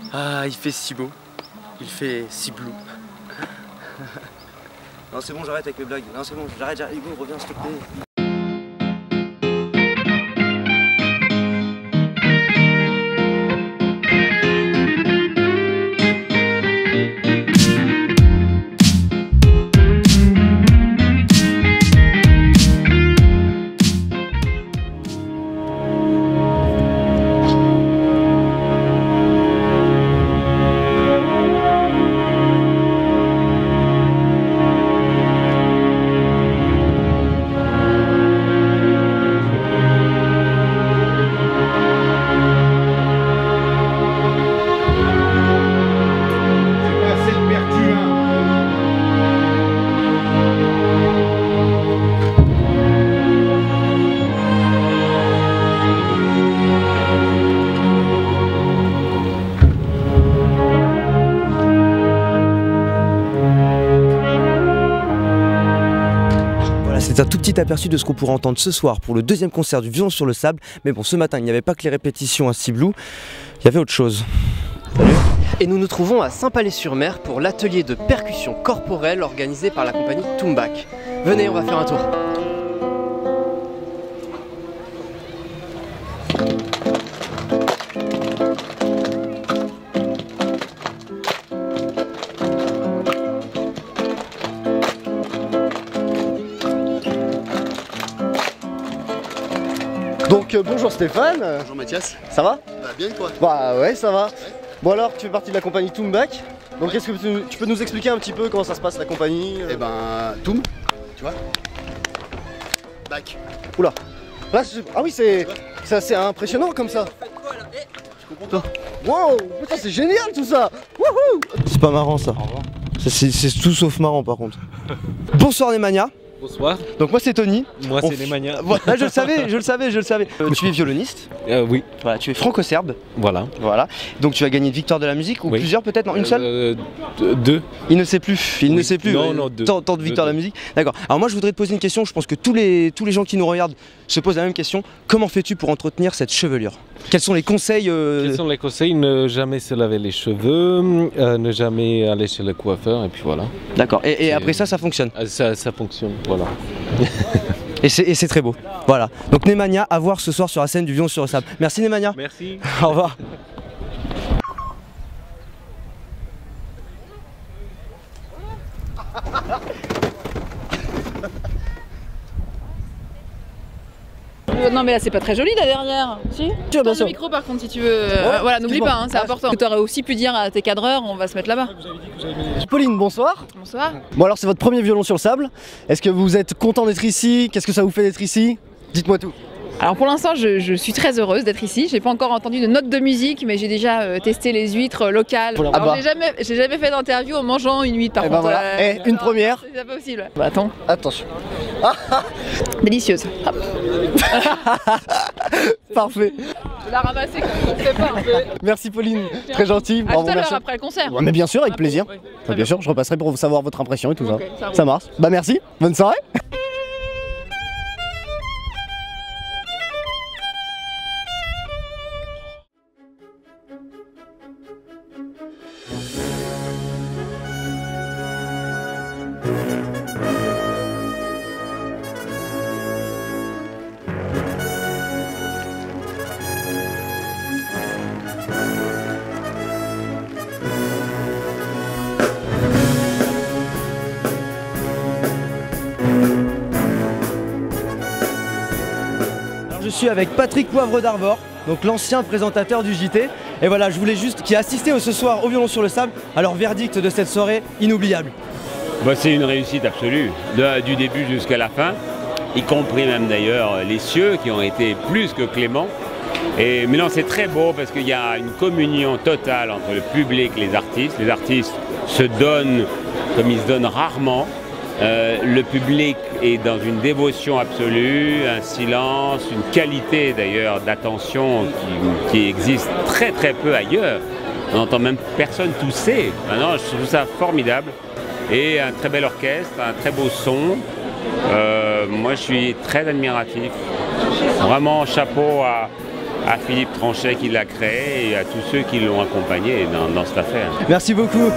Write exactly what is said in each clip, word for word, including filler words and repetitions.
Ah, il fait si beau. Il fait si bleu. Non, c'est bon, j'arrête avec mes blagues. Non, c'est bon, j'arrête, j'arrête. Hugo, reviens, s'il te plaît. C'est un tout petit aperçu de ce qu'on pourra entendre ce soir pour le deuxième concert du Violon sur le Sable. Mais bon, ce matin, il n'y avait pas que les répétitions à Ciblou, il y avait autre chose. Salut. Et nous nous trouvons à Saint-Palais-sur-Mer pour l'atelier de percussion corporelle organisé par la compagnie Tumbak. Venez, on va faire un tour. Donc euh, bonjour Stéphane. Bonjour Mathias. Ça va? Bah bien toi? Bah ouais, ça va. Ouais. Bon alors, tu fais partie de la compagnie Tumbak. Donc ouais. Est-ce que tu, tu peux nous expliquer un petit peu comment ça se passe la compagnie? Eh ben, Toum, tu vois? Back. Oula. Là, je... Ah oui, c'est assez impressionnant comme ça. Je comprends pas. Wow, putain, c'est génial tout ça. Wouhou. C'est pas marrant ça. C'est tout sauf marrant par contre. Bonsoir Nemanja. Bonsoir. Donc moi c'est Tony. Moi On... c'est Nemanja. Voilà, je le savais, je le savais, je le savais. Euh, tu es violoniste. Euh, oui. Voilà, tu es franco-serbe. Voilà. Voilà. Donc tu as gagné une victoire de la musique ou oui. Plusieurs peut-être? Non, une seule euh, Deux. Il ne sait plus. Il oui. ne sait plus. Non, non, deux. Tant, tant de victoires de la musique. D'accord. Alors moi je voudrais te poser une question. Je pense que tous les, tous les gens qui nous regardent se posent la même question. Comment fais-tu pour entretenir cette chevelure? Quels sont les conseils euh... Quels sont les conseils? Ne jamais se laver les cheveux, euh, ne jamais aller chez le coiffeur et puis voilà. D'accord. Et, et après ça, ça fonctionne? Ça, ça fonctionne, voilà. Et c'est très beau. Voilà. Donc Nemanja à voir ce soir sur la scène du Violon sur le Sable. Merci Nemanja. Merci. Au revoir. Non mais là c'est pas très joli là derrière. Si tu as le micro par contre si tu veux. Euh, ouais, voilà, n'oublie pas, hein, c'est important. Tu aurais aussi pu dire à tes cadreurs on va se mettre là-bas. Pauline, bonsoir. Bonsoir. Bon alors c'est votre premier Violon sur le Sable. Est-ce que vous êtes content d'être ici? Qu'est-ce que ça vous fait d'être ici? Dites-moi tout. Alors pour l'instant je, je suis très heureuse d'être ici. J'ai pas encore entendu de notes de musique mais j'ai déjà euh, testé les huîtres locales. Alors ah bah. j'ai jamais, j'ai jamais fait d'interview en mangeant une huître par et contre. Ben voilà. euh, et une alors, première. C'est pas possible. Bah attends. Attention. Délicieuse. Parfait. Je la ramasser comme on fait pas un peu. Merci Pauline, très gentil. À tout à l'heure après le concert. Ouais, mais bien sûr, avec plaisir. Ouais, bien bien sûr, je repasserai pour savoir votre impression et tout okay, ça. Ça, ça marche. Bah merci, bonne soirée. Je suis avec Patrick Poivre d'Arvor, donc l'ancien présentateur du J T. Et voilà, je voulais juste, qui a assisté ce soir au Violon sur le Sable, alors verdict de cette soirée inoubliable. Bah, c'est une réussite absolue, de, du début jusqu'à la fin, y compris même d'ailleurs les cieux qui ont été plus que cléments. Et, mais non, c'est très beau parce qu'il y a une communion totale entre le public et les artistes. Les artistes se donnent comme ils se donnent rarement. Euh, le public est dans une dévotion absolue, un silence, une qualité d'ailleurs d'attention qui, qui existe très très peu ailleurs. On n'entend même personne tousser. Maintenant, je trouve ça formidable. Et un très bel orchestre, un très beau son. Euh, moi, je suis très admiratif. Vraiment, chapeau à, à Philippe Tranchet qui l'a créé et à tous ceux qui l'ont accompagné dans, dans cette affaire. Merci beaucoup.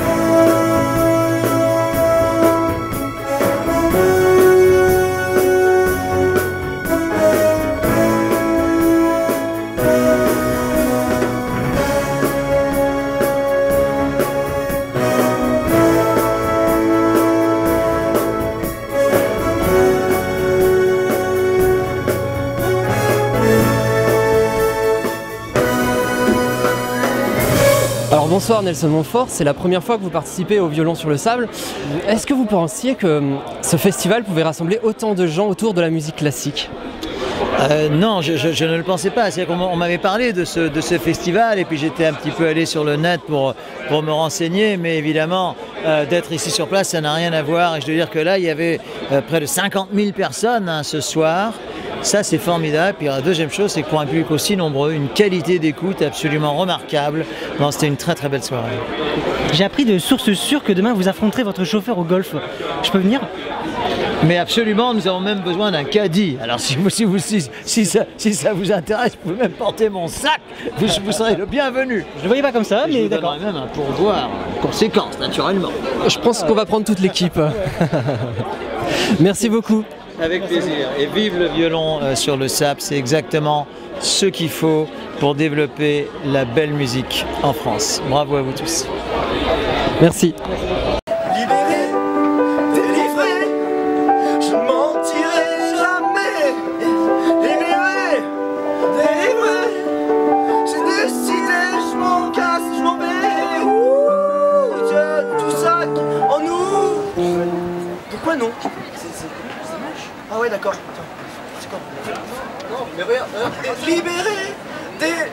Alors bonsoir Nelson Montfort, c'est la première fois que vous participez au Violon sur le sable. Est-ce que vous pensiez que ce festival pouvait rassembler autant de gens autour de la musique classique ? Euh, non, je, je, je ne le pensais pas. C'est-à-dire qu'on m'avait parlé de ce, de ce festival et puis j'étais un petit peu allé sur le net pour, pour me renseigner, mais évidemment, euh, d'être ici sur place, ça n'a rien à voir. Et je dois dire que là, il y avait euh, près de cinquante mille personnes hein, ce soir. Ça, c'est formidable. Puis la deuxième chose, c'est que pour un public aussi nombreux, une qualité d'écoute absolument remarquable. Non, c'était une très très belle soirée. J'ai appris de sources sûres que demain vous affronterez votre chauffeur au golf. Je peux venir ? Mais absolument, nous avons même besoin d'un caddie. Alors si, vous, si, vous, si, si, ça, si ça vous intéresse, vous pouvez même porter mon sac. Vous, vous serez le bienvenu. Je ne le voyais pas comme ça, mais d'accord. Je vous donnerai même un pourboire en conséquence, naturellement. Je pense qu'on va prendre toute l'équipe. Merci beaucoup. Avec plaisir. Et vive le violon euh, sur le sable, c'est exactement ce qu'il faut pour développer la belle musique en France. Bravo à vous tous. Merci. Libéré, délivré, je ne mentirai jamais. Libéré, délivré, j'ai décidé, je m'en casse, je m'en vais. Ouh, j'ai tout ça en nous. Pourquoi non? Ah ouais d'accord. C'est quoi? Non mais regarde. Libéré, dé